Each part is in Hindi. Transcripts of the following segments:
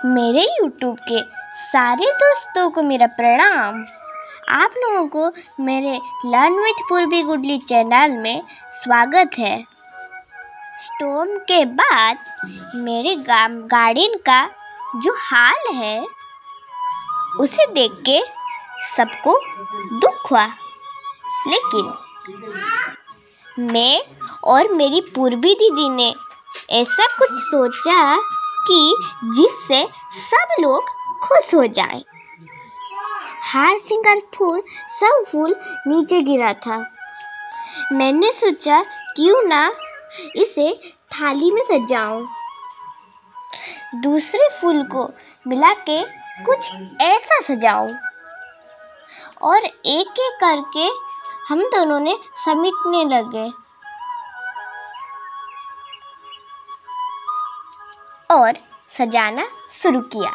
मेरे YouTube के सारे दोस्तों को मेरा प्रणाम। आप लोगों को मेरे learn with Purvi Goodly channel में स्वागत है। स्टॉर्म के बाद मेरे गार्डन का जो हाल है उसे देख के सबको दुख हुआ, लेकिन मैं और मेरी पूर्वी दीदी ने ऐसा कुछ सोचा कि जिससे सब लोग खुश हो जाएं। हर सिंगल सब फूल नीचे गिरा था। मैंने सोचा क्यों ना इसे थाली में सजाऊं। दूसरे फूल को मिला के कुछ ऐसा सजाऊं और एक एक करके हम दोनों ने समेटने लगे और सजाना शुरू किया।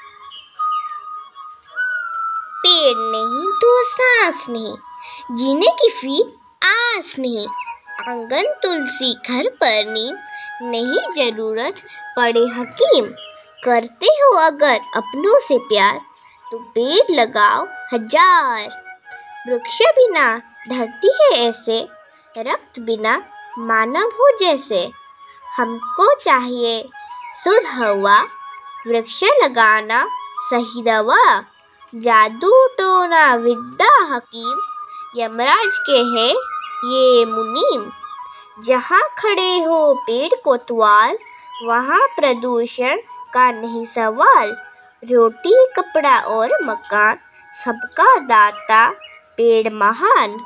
पेड़ नहीं तो सांस नहीं, जीने की फिर आस नहीं। आंगन तुलसी घर पर नीम, नहीं जरूरत पड़े हकीम। करते हो अगर अपनों से प्यार, तो पेड़ लगाओ हजार। वृक्ष बिना धरती है ऐसे, रक्त बिना मानव हो जैसे। हमको चाहिए शुद्ध हवा, वृक्ष लगाना सही दवा। जादू टोना विद्या हकीम, यमराज के हैं ये मुनीम। जहाँ खड़े हो पेड़ कोतवाल, वहाँ प्रदूषण का नहीं सवाल। रोटी कपड़ा और मकान, सबका दाता पेड़ महान।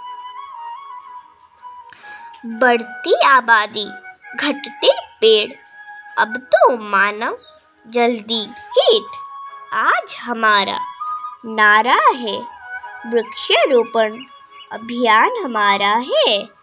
बढ़ती आबादी घटते पेड़, अब तो मानव जल्दी चेत। आज हमारा नारा है वृक्षारोपण अभियान हमारा है।